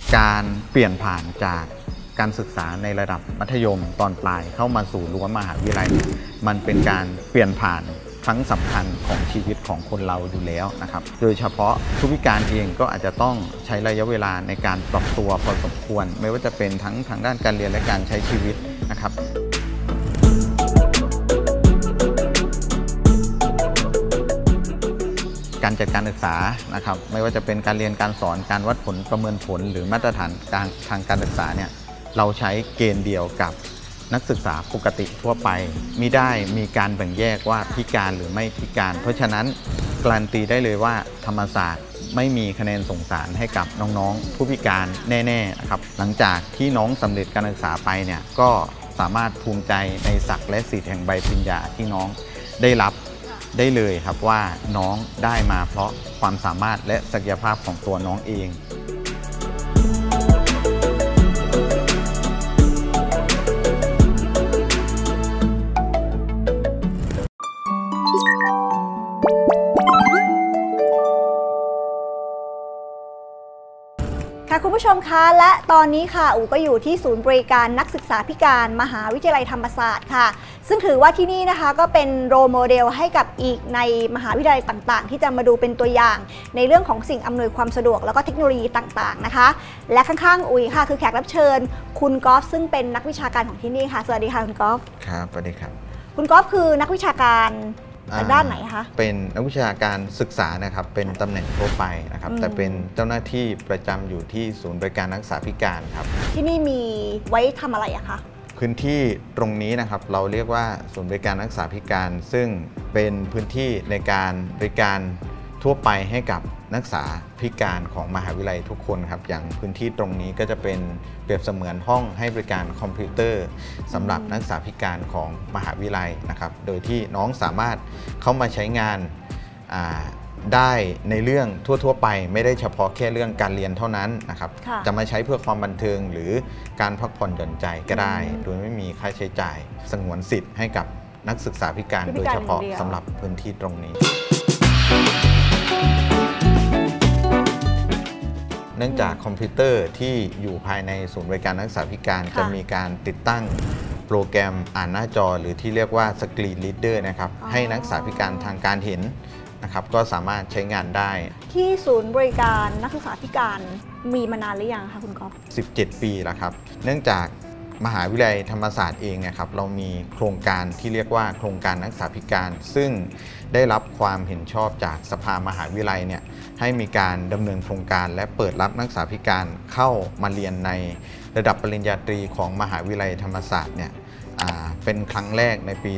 การเปลี่ยนผ่านจากการศึกษาในระดับมัธยมตอนปลายเข้ามาสู่รั้วมหาวิทยาลัยมันเป็นการเปลี่ยนผ่านครั้งสำคัญของชีวิตของคนเราอยู่แล้วนะครับโดยเฉพาะผู้พิการเองก็อาจจะต้องใช้ระยะเวลาในการปรับตัวพอสมควรไม่ว่าจะเป็นทั้งทางด้านการเรียนและการใช้ชีวิตนะครับการจัดการศึกษานะครับไม่ว่าจะเป็นการเรียนการสอนการวัดผลประเมินผลหรือมาตรฐานทางการศึกษาเนี่ยเราใช้เกณฑ์เดียวกับนักศึกษาปกติทั่วไปมิได้มีการแบ่งแยกว่าพิการหรือไม่พิการเพราะฉะนั้นการันตีได้เลยว่าธรรมศาสตร์ไม่มีคะแนนส่งสารให้กับน้องๆผู้พิการแน่ๆนะครับหลังจากที่น้องสำเร็จการศึกษาไปเนี่ยก็สามารถภูมิใจในศักดิ์และสิทธิ์แห่งใบปริญญาที่น้องได้รับได้เลยครับว่าน้องได้มาเพราะความสามารถและศักยภาพของตัวน้องเองค่ะคุณผู้ชมคะและตอนนี้ค่ะอู๋ก็อยู่ที่ศูนย์บริการนักศึกษาพิการมหาวิทยาลัยธรรมศาสตร์ค่ะซึ่งถือว่าที่นี่นะคะก็เป็นโรลโมเดลให้กับอีกในมหาวิทยาลัยต่างๆที่จะมาดูเป็นตัวอย่างในเรื่องของสิ่งอำนวยความสะดวกแล้วก็เทคโนโลยีต่างๆนะคะและข้างๆอุ๋ยค่ะคือแขกรับเชิญคุณกอล์ฟซึ่งเป็นนักวิชาการของที่นี่ค่ะสวัสดีค่ะคุณกอล์ฟครับสวัสดีครับคุณกอล์ฟคือนักวิชาการด้านไหนคะเป็นนักวิชาการศึกษานะครับเป็นตำแหน่งทั่วไปนะครับแต่เป็นเจ้าหน้าที่ประจำอยู่ที่ศูนย์บริการนักศึกษาพิการครับที่นี่มีไว้ทำอะไรอะคะพื้นที่ตรงนี้นะครับเราเรียกว่าศูนย์บริการนักศึกษาพิการซึ่งเป็นพื้นที่ในการบริการทั่วไปให้กับนักศึกษาพิการของมหาวิทยาลัยทุกคนครับอย่างพื้นที่ตรงนี้ก็จะเป็นเปรียบเสมือนห้องให้บริการคอมพิวเตอร์สำหรับนักศึกษาพิการของมหาวิทยาลัยนะครับโดยที่น้องสามารถเข้ามาใช้งานได้ในเรื่องทั่วๆไปไม่ได้เฉพาะแค่เรื่องการเรียนเท่านั้นนะครับจะมาใช้เพื่อความบันเทิงหรือการพักผ่อนหย่อนใจก็ได้โดยไม่มีค่าใช้จ่ายสงวนสิทธิ์ให้กับนักศึกษาพิการโดยเฉพาะสำหรับพื้นที่ตรงนี้เนื่องจากคอมพิวเตอร์ที่อยู่ภายในศูนย์บริการนักศึกษาพิการจะมีการติดตั้งโปรแกรมอ่านหน้าจอหรือที่เรียกว่าสกรีนรีดเดอร์นะครับให้นักศึกษาพิการทางการเห็นนะครับก็สามารถใช้งานได้ที่ศูนย์บริการนักศึกษาพิการมีมานานหรือยังคะคุณก๊อฟ 17 ปีแล้วครับเนื่องจากมหาวิทยาลัยธรรมศาสตร์เองนะครับเรามีโครงการที่เรียกว่าโครงการนักศึกษาพิการซึ่งได้รับความเห็นชอบจากสภามหาวิทยาลัยเนี่ยให้มีการดำเนินโครงการและเปิดรับนักศึกษาพิการเข้ามาเรียนในระดับปริญญาตรีของมหาวิทยาลัยธรรมศาสตร์เนี่ยเป็นครั้งแรกในปี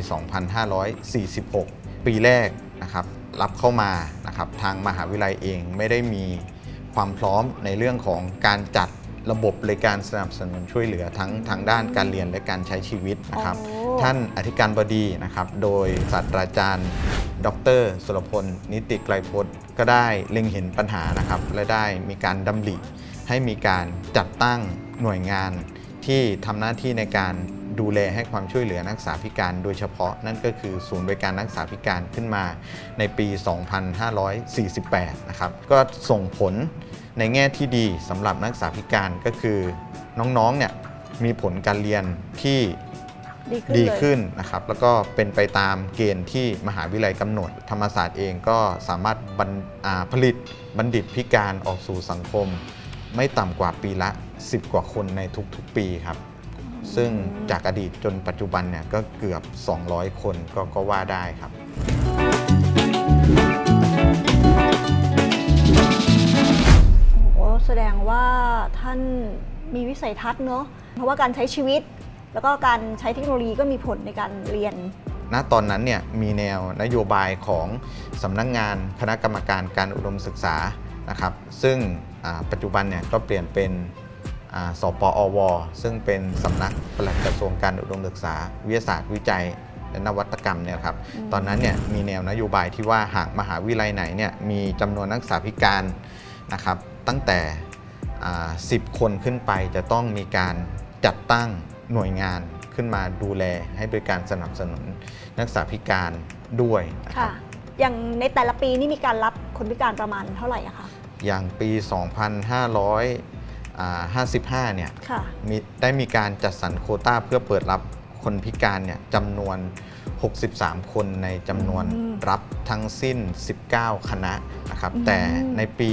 2546 ปีแรกนะครับรับเข้ามานะครับทางมหาวิทยาลัยเองไม่ได้มีความพร้อมในเรื่องของการจัดระบบบริการสนับสนุนช่วยเหลือทั้งทางด้านการเรียนและการใช้ชีวิตนะครับท่านอธิการบดีนะครับโดยศาสตราจารย์ดร.สุรพลนิติไกรพจน์ก็ได้เล็งเห็นปัญหานะครับและได้มีการดำริให้มีการจัดตั้งหน่วยงานที่ทำหน้าที่ในการดูแลให้ความช่วยเหลือนักศึกษาพิการโดยเฉพาะนั่นก็คือศูนย์บริการนักศึกษาพิการขึ้นมาในปี 2548 นะครับก็ส่งผลในแง่ที่ดีสำหรับนักศึกษาพิการก็คือน้องๆเนี่ยมีผลการเรียนที่ดีขึ้นนะครับแล้วก็เป็นไปตามเกณฑ์ที่มหาวิทยาลัยกำหนดธรรมศาสตร์เองก็สามารถผลิตบัณฑิตพิการออกสู่สังคมไม่ต่ำกว่าปีละ10 กว่าคนในทุกๆปีครับซึ่งจากอดีตจนปัจจุบันเนี่ยก็เกือบ200 คนก็ว่าได้ครับแสดงว่าท่านมีวิสัยทัศน์เนอะเพราะว่าการใช้ชีวิตแล้วก็การใช้เทคโนโลยีก็มีผลในการเรียนณตอนนั้นเนี่ยมีแนวนโยบายของสำนักงานคณะกรรมการการอุดมศึกษานะครับซึ่งปัจจุบันเนี่ยก็เปลี่ยนเป็นสปอวซึ่งเป็นสำนักปลัดกระทรวงการอุดมศึกษาวิทยาศาสตร์วิจัยและนวัตกรรมเนี่ยครับตอนนั้นเนี่ยมีแนวนโยบายที่ว่าหากมหาวิทยาลัยไหนเนี่ยมีจำนวนนักศึกษาพิการนะครับตั้งแต่10 คนขึ้นไปจะต้องมีการจัดตั้งหน่วยงานขึ้นมาดูแลให้บริการสนับสนุนนักศึกษาพิการด้วยค่ะอย่างในแต่ละปีนี่มีการรับคนพิการประมาณเท่าไหร่อะคะอย่างปี 2548 55เนี่ยค่ะได้มีการจัดสรรโควต้าเพื่อเปิดรับคนพิการเนี่ยจำนวน 63 คนในจำนวนรับทั้งสิ้น 19 คณะนะครับแต่ในปี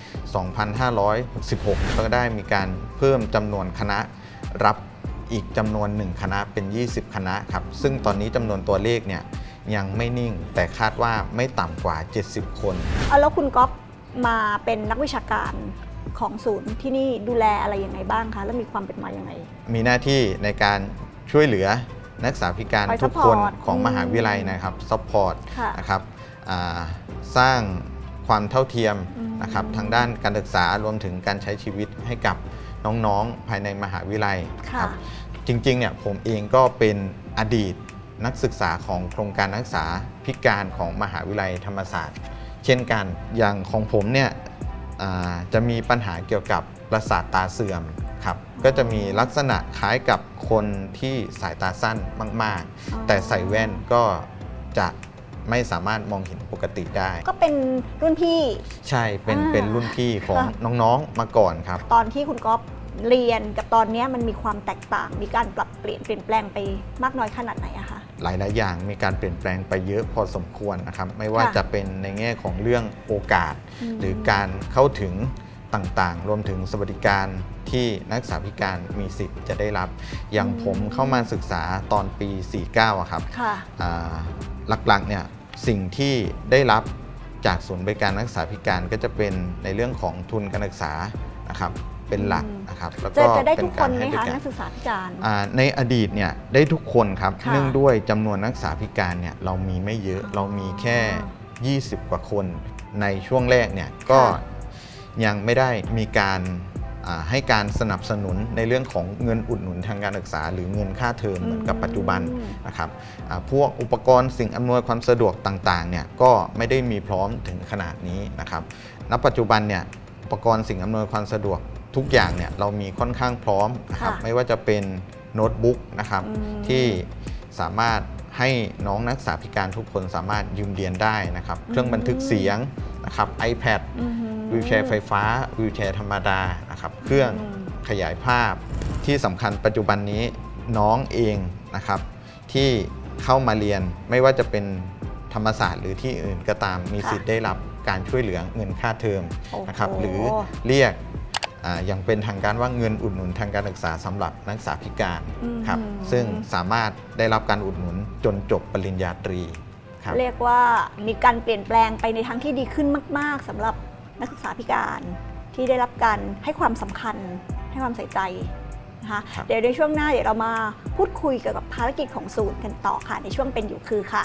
2566 ก็ได้มีการเพิ่มจำนวนคณะรับอีกจำนวน 1 คณะเป็น 20 คณะครับซึ่งตอนนี้จำนวนตัวเลขเนี่ยยังไม่นิ่งแต่คาดว่าไม่ต่ำกว่า 70 คนแล้วคุณก๊อฟมาเป็นนักวิชาการของศูนย์ที่นี่ดูแลอะไรยังไงบ้างคะแล้วมีความเป็นมายังไงมีหน้าที่ในการช่วยเหลือนักศึกษาพิการทุกคนของมหาวิทยาลัยนะครับซัพพอร์ตนะครับสร้างความเท่าเทียมนะครับทางด้านการศึกษารวมถึงการใช้ชีวิตให้กับน้องๆภายในมหาวิทยาลัยครับจริงๆเนี่ยผมเองก็เป็นอดีตนักศึกษาของโครงการนักศึกษาพิการของมหาวิทยาลัยธรรมศาสตร์เช่นกันอย่างของผมเนี่ยจะมีปัญหาเกี่ยวกับประสาทตาเสื่อมครับก็จะมีลักษณะคล้ายกับคนที่สายตาสั้นมากๆแต่ใส่แว่นก็จะไม่สามารถมองเห็นปกติได้ก็เป็นรุ่นพี่ใช่เป็นรุ่นพี่ของน้องๆมาก่อนครับตอนที่คุณก๊อฟเรียนกับตอนนี้มันมีความแตกต่างมีการปรับเปลี่ยนแปลงไปมากน้อยขนาดไหนอะคะหลายอย่างมีการเปลี่ยนแปลงไปเยอะพอสมควรนะครับไม่ว่าจะเป็นในแง่ของเรื่องโอกาสหรือการเข้าถึงต่างๆรวมถึงสวัสดิการที่นักศึกษาพิการมีสิทธิ์จะได้รับอย่างผมเข้ามาศึกษาตอนปี 49อะครับหลักๆเนี่ยสิ่งที่ได้รับจากศูนย์บริการนักศึกษาพิการก็จะเป็นในเรื่องของทุนการศึกษานะครับเป็นหลักนะครับแล้วก็จะได้ทุกคนไหมคะนักศึกษาพิการในอดีตเนี่ยได้ทุกคนครับเนื่องด้วยจำนวนนักศึกษาพิการเนี่ยเรามีไม่เยอะเรามีแค่20 กว่าคนในช่วงแรกเนี่ยก็ยังไม่ได้มีการให้การสนับสนุนในเรื่องของเงินอุดหนุนทางการศึกษาหรือเงินค่าเทอมเหมือนกับปัจจุบันนะครับพวกอุปกรณ์สิ่งอำนวยความสะดวกต่างๆเนี่ยก็ไม่ได้มีพร้อมถึงขนาดนี้นะครับณปัจจุบันเนี่ยอุปกรณ์สิ่งอำนวยความสะดวกทุกอย่างเนี่ยเรามีค่อนข้างพร้อมนะครับไม่ว่าจะเป็นโน้ตบุ๊กนะครับที่สามารถให้น้องนักศึกษาพิการทุกคนสามารถยืมเรียนได้นะครับเครื่องบันทึกเสียงนะครับ iPad วีลแชร์ไฟฟ้าวีลแชร์ธรรมดานะครับเครื่องขยายภาพที่สำคัญปัจจุบันนี้น้องเองนะครับที่เข้ามาเรียนไม่ว่าจะเป็นธรรมศาสตร์หรือที่อื่นก็ตามมีสิทธิ์ได้รับการช่วยเหลือเงินค่าเทอมนะครับหรือเรียกอย่างเป็นทางการว่าเงินอุดหนุนทางการศึกษาสำหรับนักศึกษาพิการครับซึ่งสามารถได้รับการอุดหนุนจนจบปริญญาตรีครับเรียกว่ามีการเปลี่ยนแปลงไปในทางที่ดีขึ้นมากๆสำหรับนักศึกษาพิการที่ได้รับการให้ความสำคัญให้ความใส่ใจนะคะเดี๋ยวในช่วงหน้าเดี๋ยวเรามาพูดคุยเกี่ยวกับภารกิจของศูนย์กันต่อค่ะในช่วงเป็นอยู่คือค่ะ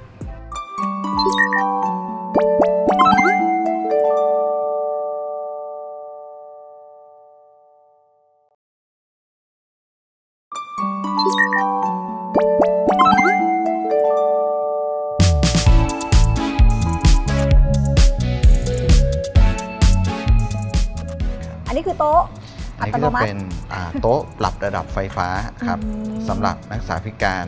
อันนี้คือโต๊ะอัตโนมัติเป็นโต๊ะปรับระดับไฟฟ้าครับสำหรับนักศึกษาพิการ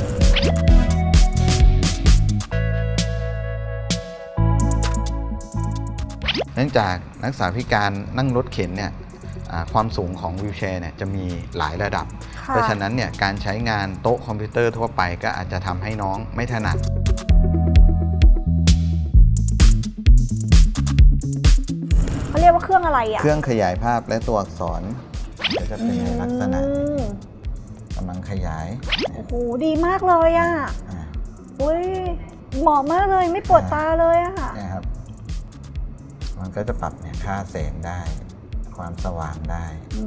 เนื่องจากนักศึกษาพิการนั่งรถเข็นเนี่ยความสูงของวีลแชร์เนี่ยจะมีหลายระดับเพราะฉะนั้นเนี่ยการใช้งานโต๊ะคอมพิวเตอร์ทั่วไปก็อาจจะทำให้น้องไม่ถนัดเขาเรียกว่าเครื่องอะไรอ่ะเครื่องขยายภาพและตัวอักษรก็จะเป็นในลักษณะกำลังขยายโอ้โหดีมากเลยอ่ะอุ้ยเหมาะมากเลยไม่ปวดตาเลยอ่ะนี่ครับมันก็จะปรับเนี่ยค่าแสงได้ความสว่างได้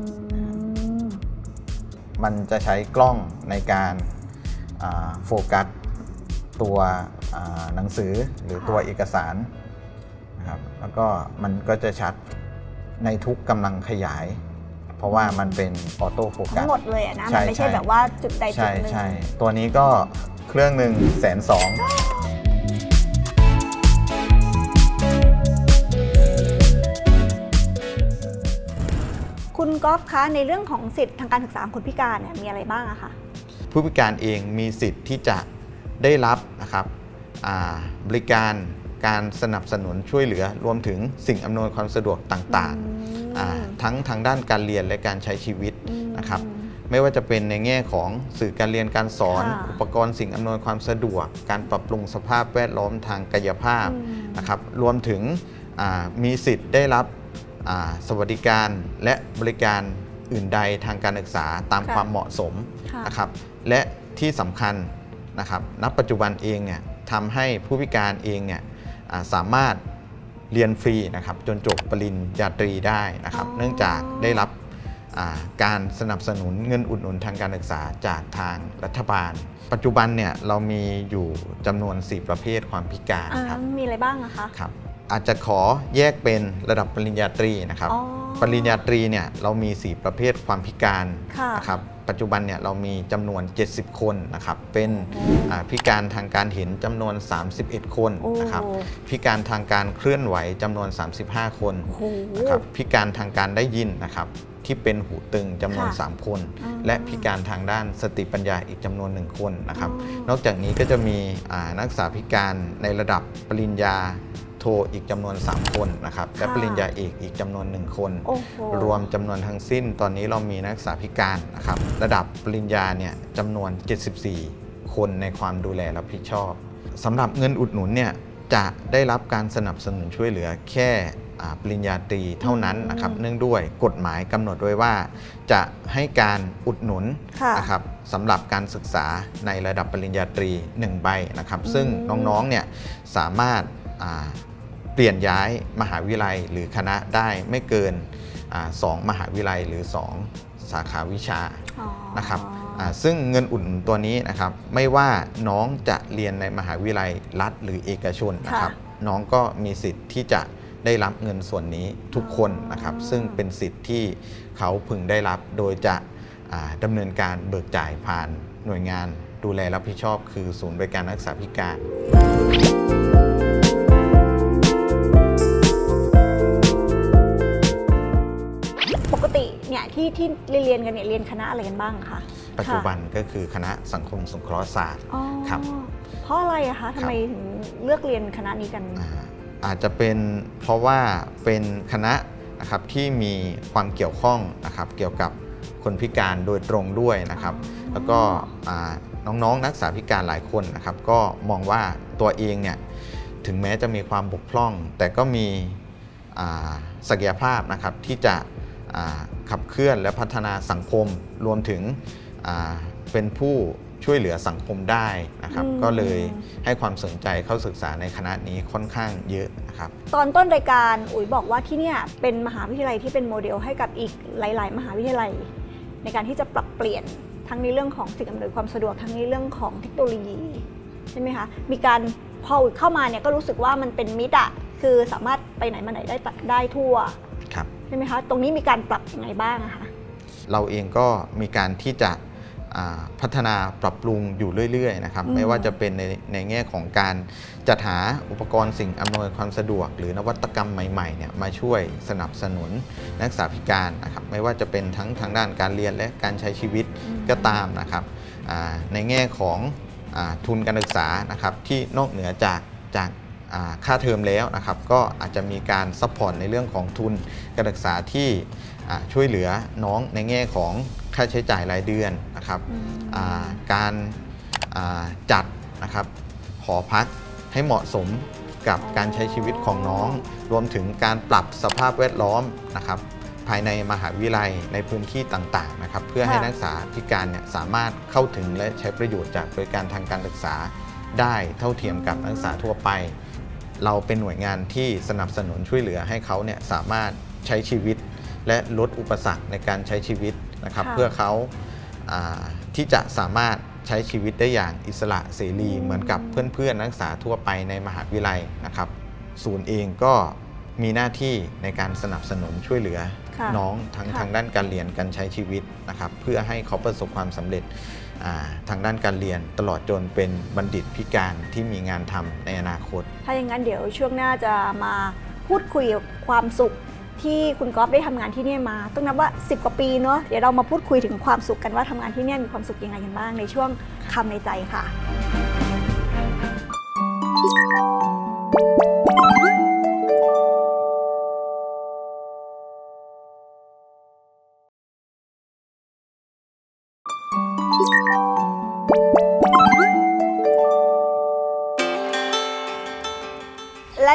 มันจะใช้กล้องในการโฟกัสตัวหนังสือหรือตัวเอกสารนะครับแล้วก็มันก็จะชัดในทุกกำลังขยายเพราะว่ามันเป็นออโต้โฟกัสทั้งหมดเลยนะมันไม่ใช่แบบว่าจุดใดจุดหนึ่งใช่ตัวนี้ก็เครื่องหนึ่ง120,000 คุณก๊อฟคะในเรื่องของสิทธิทางการศึกษาของคนพิการเนี่ยมีอะไรบ้างอะคะผู้พิการเองมีสิทธิ์ที่จะได้รับนะครับบริการการสนับสนุนช่วยเหลือรวมถึงสิ่งอำนวยความสะดวกต่างๆทั้งทางด้านการเรียนและการใช้ชีวิตนะครับไม่ว่าจะเป็นในแง่ของสื่อการเรียนการสอนอุปกรณ์สิ่งอำนวยความสะดวกการปรับปรุงสภาพแวดล้อมทางกายภาพนะครับรวมถึงมีสิทธิ์ได้รับสวัสดิการและบริการอื่นใดทางการศึกษาตามความเหมาะสมนะครับและที่สำคัญนะครับณปัจจุบันเองเนี่ยทำให้ผู้พิการเองเนี่ยสามารถเรียนฟรีนะครับจนจบปริญญาตรีได้นะครับเนื่องจากได้รับการสนับสนุนเงินอุดหนุนทางการศึกษาจากทางรัฐบาลปัจจุบันเนี่ยเรามีอยู่จำนวน4ประเภทความพิการครับมีอะไรบ้างอะคะครับอาจจะขอแยกเป็นระดับปริญญาตรีนะครับปริญญาตรีเนี่ยเรามี4ประเภทความพิการนะครับปัจจุบันเนี่ยเรามีจำนวน70คนนะครับเป็นพิการทางการเห็นจำนวน31คนนะครับพิการทางการเคลื่อนไหวจำนวน35คนนะครับพิการทางการได้ยินนะครับที่เป็นหูตึงจำนวน3คนและพิการทางด้านสติปัญญาอีกจำนวน1คนนะครับนอกจากนี้ก็จะมีนักศึกษาพิการในระดับปริญญาโทอีกจำนวน3คนนะครับและปริญญาเอกอีกจำนวน1คนรวมจำนวนทั้งสิ้นตอนนี้เรามีนักศึกษาพิการนะครับระดับปริญญาเนี่ยจำนวน74คนในความดูแลรับผิดชอบสำหรับเงินอุดหนุนเนี่ยจะได้รับการสนับสนุนช่วยเหลือแค่ปริญญาตรีเท่านั้นนะครับเนื่องด้วยกฎหมายกำหนดไว้ว่าจะให้การอุดหนุนนะครับสำหรับการศึกษาในระดับปริญญาตรี1ใบนะครับซึ่งน้องๆเนี่ยสามารถเปลี่ยนย้ายมหาวิทยาลัยหรือคณะได้ไม่เกิน2 มหาวิทยาลัยหรือ2 สาขาวิชานะครับซึ่งเงินอุดหนุนตัวนี้นะครับไม่ว่าน้องจะเรียนในมหาวิทยาลัยรัฐหรือเอกชนนะครับน้องก็มีสิทธิ์ที่จะได้รับเงินส่วนนี้ทุกคนนะครับซึ่งเป็นสิทธิ์ที่เขาพึงได้รับโดยจะดำเนินการเบิกจ่ายผ่านหน่วยงานดูแลรับผิดชอบคือศูนย์บริการนักศึกษาพิการปกติเนี่ยที่เรียนกันเนี่ยเรียนคณะอะไรกันบ้างคะปัจจุบันก็คือคณะสังคมสงเคราะห์ศาสตร์ครับเพราะอะไรอะคะทำไมถึงเลือกเรียนคณะนี้กันอาจจะเป็นเพราะว่าเป็นคณะนะครับที่มีความเกี่ยวข้องนะครับเกี่ยวกับคนพิการโดยตรงด้วยนะครับแล้วก็น้องๆนักศึกษาพิการหลายคนนะครับก็มองว่าตัวเองเนี่ยถึงแม้จะมีความบกพร่องแต่ก็มีศักยภาพนะครับที่จะขับเคลื่อนและพัฒนาสังคมรวมถึงเป็นผู้ช่วยเหลือสังคมได้นะครับก็เลยให้ความสนใจเข้าศึกษาในคณะนี้ค่อนข้างเยอะนะครับตอนต้นรายการอุ๋ยบอกว่าที่นี่เป็นมหาวิทยาลัยที่เป็นโมเดลให้กับอีกหลายๆมหาวิทยาลัยในการที่จะปรับเปลี่ยนทั้งในเรื่องของสิ่งอำนวยความสะดวกทั้งในเรื่องของเทคโนโลยีใช่ไหมคะมีการพออุ๋ยเข้ามาเนี่ยก็รู้สึกว่ามันเป็นมิตรคือสามารถไปไหนมาไหนได้ทั่วใช่ไหมคะตรงนี้มีการปรับยังไงบ้างคะเราเองก็มีการที่จะพัฒนาปรับปรุงอยู่เรื่อยๆนะครับไม่ว่าจะเป็นในแง่ของการจัดหาอุปกรณ์สิ่งอำนวยความสะดวกหรือนวัตกรรมใหม่ๆเนี่ยมาช่วยสนับสนุนนักศึกษาพิการนะครับไม่ว่าจะเป็นทั้งทางด้านการเรียนและการใช้ชีวิตก็ตามนะครับในแง่ของทุนการศึกษานะครับที่นอกเหนือจากค่าเทอมแล้วนะครับก็อาจจะมีการซัพพอร์ตในเรื่องของทุนการศึกษาที่ช่วยเหลือน้องในแง่ของค่าใช้จ่ายรายเดือนนะครับการจัดนะครับหอพักให้เหมาะสมกับการใช้ชีวิตของน้องรวมถึงการปรับสภาพแวดล้อมนะครับภายในมหาวิทยาลัยในพื้นที่ต่างๆนะครับเพื่อให้นักศึกษาพิการเนี่ยสามารถเข้าถึงและใช้ประโยชน์จากบริการทางการศึกษาได้เท่าเทียมกับนักศึกษาทั่วไปเราเป็นหน่วยงานที่สนับสนุนช่วยเหลือให้เขาเนี่ยสามารถใช้ชีวิตและลดอุปสรรคในการใช้ชีวิตนะครับเพื่อเขาที่จะสามารถใช้ชีวิตได้อย่างอิสระเสรีเหมือนกับเพื่อนๆนักศึกษาทั่วไปในมหาวิทยาลัยนะครับศูนย์เองก็มีหน้าที่ในการสนับสนุนช่วยเหลือน้องทางด้านการเรียนการใช้ชีวิตนะครับเพื่อให้เขาประสบความสำเร็จทางด้านการเรียนตลอดจนเป็นบัณฑิตพิการที่มีงานทำในอนาคตถ้าอย่างนั้นเดี๋ยวช่วงหน้าจะมาพูดคุยความสุขที่คุณก๊อฟได้ทำงานที่นี่มาต้องนับว่า10 กว่าปีเนาะเดี๋ยวเรามาพูดคุยถึงความสุขกันว่าทำงานที่นี่มีความสุขยังไงกันบ้างในช่วงคำในใจค่ะ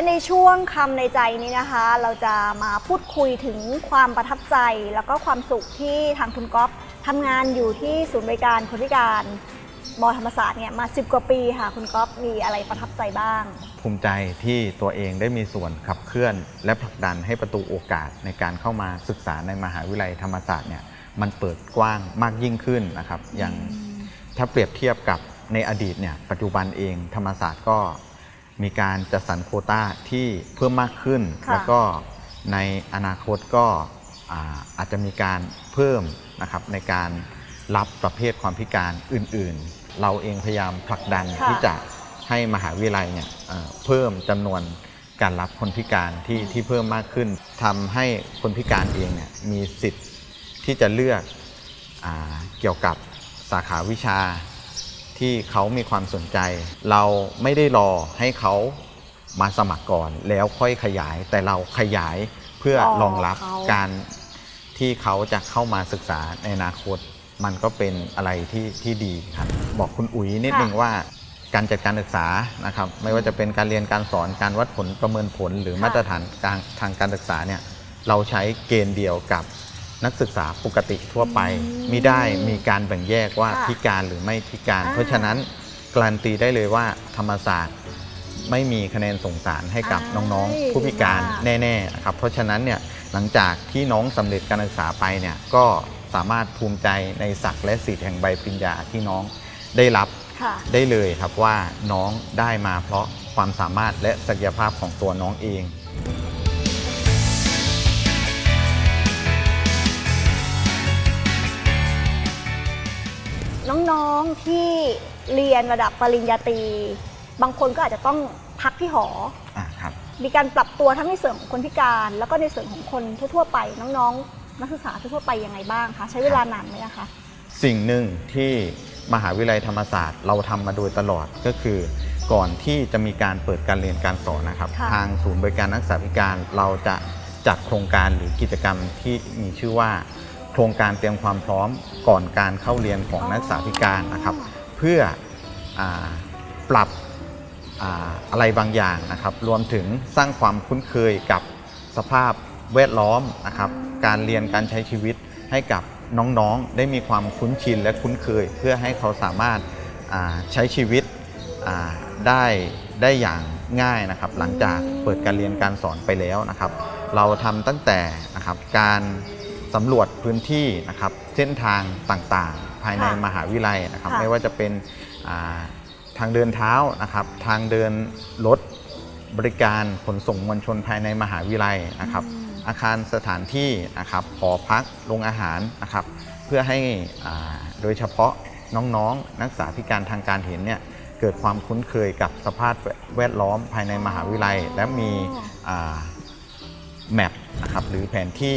ในช่วงคำในใจนี้นะคะเราจะมาพูดคุยถึงความประทับใจแล้วก็ความสุขที่ทางคุณก๊อฟทำงานอยู่ที่ศูนย์บริการคนพิการม.ธรรมศาสตร์เนี่ยมา10 กว่าปีค่ะคุณก๊อฟมีอะไรประทับใจบ้างภูมิใจที่ตัวเองได้มีส่วนขับเคลื่อนและผลักดันให้ประตูโอกาสในการเข้ามาศึกษาในมหาวิทยาลัยธรรมศาสตร์เนี่ยมันเปิดกว้างมากยิ่งขึ้นนะครับอย่างถ้าเปรียบเทียบกับในอดีตเนี่ยปัจจุบันเองธรรมศาสตร์ก็มีการจัดสรรโควต้าที่เพิ่มมากขึ้นแล้วก็ในอนาคตก็อาจจะมีการเพิ่มนะครับในการรับประเภทความพิการอื่นๆเราเองพยายามผลักดันที่จะให้มหาวิทยาลัยเนี่ยเพิ่มจำนวนการรับคนพิการที่เพิ่มมากขึ้นทำให้คนพิการเองเนี่ยมีสิทธิ์ที่จะเลือกเกี่ยวกับสาขาวิชาที่เขามีความสนใจเราไม่ได้รอให้เขามาสมัครก่อนแล้วค่อยขยายแต่เราขยายเพื่อรองรับการที่เขาจะเข้ามาศึกษาในอนาคตมันก็เป็นอะไรที่ดีครับบอกคุณอุ๋ยนิดนึงว่าการจัดการศึกษานะครับไม่ว่าจะเป็นการเรียนการสอนการวัดผลประเมินผลหรือมาตรฐานทางการศึกษาเนี่ยเราใช้เกณฑ์เดียวกับนักศึกษาปกติทั่วไปมิได้มีการแบ่งแยกว่าพิการหรือไม่พิการเพราะฉะนั้นการันตีได้เลยว่าธรรมศาสตร์ไม่มีคะแนนส่งสารให้กับน้องๆผู้พิการแน่ๆครับเพราะฉะนั้นเนี่ยหลังจากที่น้องสำเร็จการศึกษาไปเนี่ยก็สามารถภูมิใจในศักดิ์และสิทธิ์แห่งใบปริญญาที่น้องได้รับได้เลยครับว่าน้องได้มาเพราะความสามารถและศักยภาพของตัวน้องเองน้องๆที่เรียนระดับปริญญาตรีบางคนก็อาจจะต้องพักที่หอมีการปรับตัวทั้งในส่วนของคนพิการแล้วก็ในส่วนของคนทั่วๆไปน้องๆนักศึกษาทั่วๆไปยังไงบ้างคะใช้เวลานานไหมคะสิ่งหนึ่งที่มหาวิทยาลัยธรรมศาสตร์เราทำมาโดยตลอดก็คือก่อนที่จะมีการเปิดการเรียนการสอนนะครับทางศูนย์บริการนักศึกษาพิการเราจะจัดโครงการหรือกิจกรรมที่มีชื่อว่าโครงการเตรียมความพร้อมก่อนการเข้าเรียนของนักศึกษาพิการนะครับเพื่อปรับอะไรบางอย่างนะครับรวมถึงสร้างความคุ้นเคยกับสภาพแวดล้อมนะครับการเรียนการใช้ชีวิตให้กับน้องๆได้มีความคุ้นชินและคุ้นเคยเพื่อให้เขาสามารถใช้ชีวิตได้อย่างง่ายนะครับหลังจากเปิดการเรียนการสอนไปแล้วนะครับเราทำตั้งแต่นะครับการสำรวจพื้นที่นะครับเส้นทางต่างๆภายในมหาวิทยาลัยนะครับไม่ว่าจะเป็นทางเดินเท้านะครับทางเดินรถบริการขนส่งมวลชนภายในมหาวิทยาลัยนะครับอาคารสถานที่นะครับหอพักโรงอาหารนะครับเพื่อให้โดยเฉพาะน้องๆนักศึกษาพิการทางการเห็นเนี่ยเกิดความคุ้นเคยกับสภาพแวดล้อมภายในมหาวิทยาลัยและมีแมปนะครับหรือแผนที่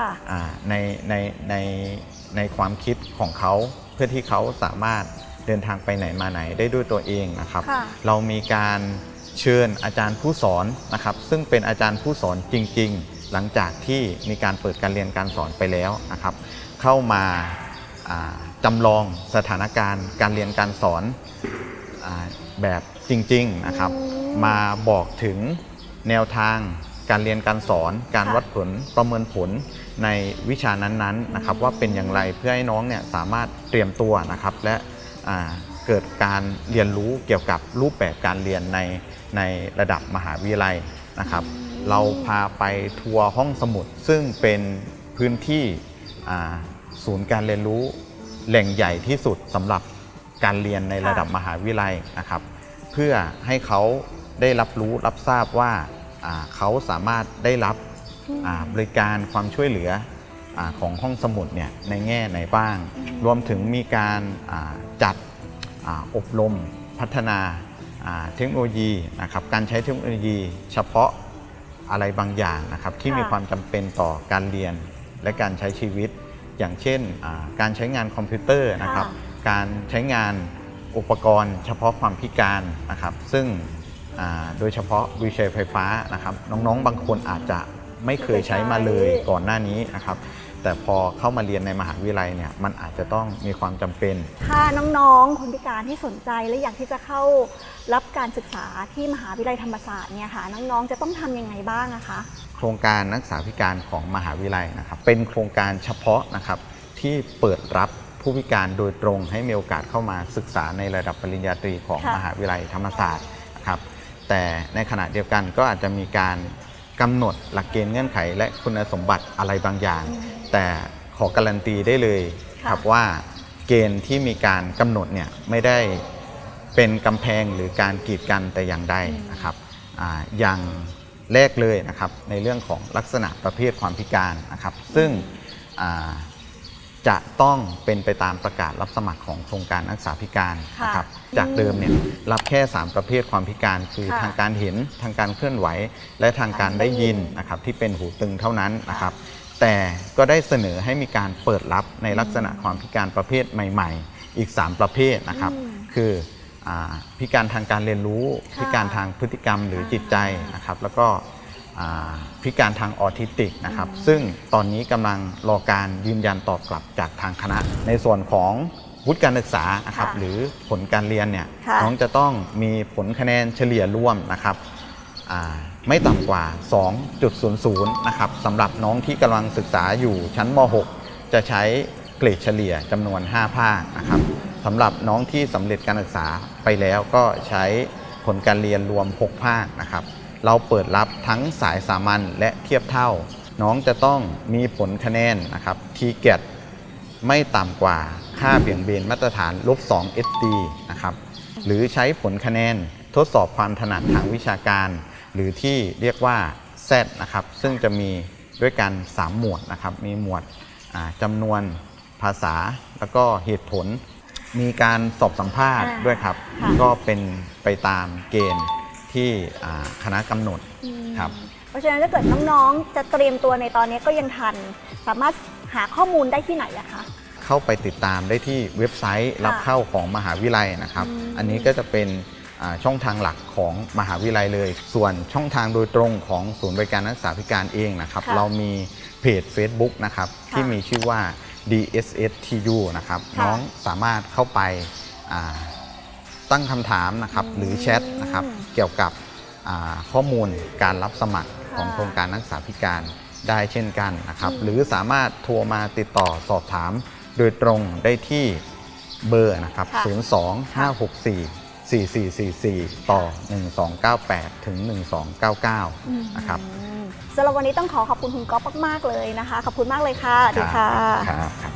ในความคิดของเขาเพื่อที่เขาสามารถเดินทางไปไหนมาไหนได้ด้วยตัวเองนะครับเรามีการเชิญอาจารย์ผู้สอนนะครับซึ่งเป็นอาจารย์ผู้สอนจริงๆหลังจากที่มีการเปิดการเรียนการสอนไปแล้วนะครับเข้ามาจำลองสถานการณ์การเรียนการสอนแบบจริงๆนะครับมาบอกถึงแนวทางการเรียนการสอนการวัดผลประเมินผลในวิชานั้นๆนะครับว่าเป็นอย่างไรเพื่อให้น้องเนี่ยสามารถเตรียมตัวนะครับและเกิดการเรียนรู้เกี่ยวกับรูปแบบการเรียนในระดับมหาวิทยาลัยนะครับเราพาไปทัวร์ห้องสมุดซึ่งเป็นพื้นที่ศูนย์การเรียนรู้แหล่งใหญ่ที่สุดสำหรับการเรียนในระดับมหาวิทยาลัยนะครับเพื่อให้เขาได้รับรู้รับทราบว่าเขาสามารถได้รับบริการความช่วยเหลือของห้องสมุดเนี่ยในแง่ไหนบ้างรวมถึงมีการจัดอบรมพัฒนาเทคโนโลยีนะครับการใช้เทคโนโลยีเฉพาะอะไรบางอย่างนะครับที่มีความจำเป็นต่อการเรียนและการใช้ชีวิตอย่างเช่นการใช้งานคอมพิวเตอร์นะครับการใช้งานอุปกรณ์เฉพาะความพิการนะครับซึ่งโดยเฉพาะวีลแชร์ไฟฟ้านะครับน้องๆบางคนอาจจะไม่เคยใช้มาเลยก่อนหน้านี้นะครับแต่พอเข้ามาเรียนในมหาวิทยาลัยเนี่ยมันอาจจะต้องมีความจำเป็นถ้าน้องๆคนพิการที่สนใจและอยากที่จะเข้ารับการศึกษาที่มหาวิทยาลัยธรรมศาสตร์เนี่ยค่ะน้องๆจะต้องทำยังไงบ้างอะคะโครงการนักศึกษาพิการของมหาวิทยาลัยนะครับเป็นโครงการเฉพาะนะครับที่เปิดรับผู้พิการโดยตรงให้มีโอกาสเข้ามาศึกษาในระดับปริญญาตรีของมหาวิทยาลัยธรรมศาสตร์นะครับแต่ในขณะเดียวกันก็อาจจะมีการกำหนดหลักเกณฑ์เงื่อนไขและคุณสมบัติอะไรบางอย่างแต่ขอการันตีได้เลยครับว่าเกณฑ์ที่มีการกำหนดเนี่ยไม่ได้เป็นกำแพงหรือการกีดกันแต่อย่างใดนะครับอย่างแรกเลยนะครับในเรื่องของลักษณะประเภทความพิการนะครับซึ่งจะต้องเป็นไปตามประกาศรับสมัครของโครงการนักศึกษาพิการนะครับจากเดิมเนี่ยรับแค่3ประเภทความพิการคือทางการเห็นทางการเคลื่อนไหวและทางการได้ยินนะครับที่เป็นหูตึงเท่านั้นนะครับแต่ก็ได้เสนอให้มีการเปิดรับในลักษณะความพิการประเภทใหม่ๆอีก3ประเภทนะครับคือพิการทางการเรียนรู้พิการทางพฤติกรรมหรือจิตใจนะครับแล้วก็พิการทางออทิสติกนะครับซึ่งตอนนี้กำลังรอการยืนยันตอบกลับจากทางคณะในส่วนของวุฒิการศึกษานะครับหรือผลการเรียนเนี่ยน้องจะต้องมีผลคะแนนเฉลี่ยรวมนะครับไม่ต่ำกว่า 2.00 นะครับสำหรับน้องที่กำลังศึกษาอยู่ชั้นม.6 จะใช้เกรดเฉลี่ยจำนวน5ภาคนะครับสำหรับน้องที่สำเร็จการศึกษาไปแล้วก็ใช้ผลการเรียนรวม6ภาคนะครับเราเปิดรับทั้งสายสามัญและเทียบเท่าน้องจะต้องมีผลคะแนนนะครับ TGAT ไม่ต่ำกว่าค่าเบี่ยงเบนมาตรฐาน-2 SD นะครับหรือใช้ผลคะแนนทดสอบความถนัดทางวิชาการหรือที่เรียกว่า Z นะครับซึ่งจะมีด้วยกัน3หมวดนะครับมีหมวดจำนวนภาษาแล้วก็เหตุผลมีการสอบสัมภาษณ์ด้วยครับก็เป็นไปตามเกณฑ์ที่คณะกำหนดครับเพราะฉะนั้นถ้าเกิดน้องๆจะเตรียมตัวในตอนนี้ก็ยังทันสามารถหาข้อมูลได้ที่ไหนอะคะเข้าไปติดตามได้ที่เว็บไซต์รับเข้าของมหาวิทยาลัยนะครับอันนี้ก็จะเป็นช่องทางหลักของมหาวิทยาลัยเลยส่วนช่องทางโดยตรงของศูนย์บริการนักศึกษาพิการเองนะครับเรามีเพจ Facebook นะครับที่มีชื่อว่า DSSTU นะครับน้องสามารถเข้าไปตั้งคำถามนะครับหรือแชทนะครับเกี่ยวกับข้อมูลการรับสมัครของโครงการนักศึกษาพิการได้เช่นกันนะครับหรือสามารถโทรมาติดต่อสอบถามโดยตรงได้ที่เบอร์นะครับ02-564-4444ต่อ1298ถึง1299นะครับสำหรับวันนี้ต้องขอบคุณคุณก๊อฟมากๆเลยนะคะขอบคุณมากเลยค่ะสวัสดีค่ะ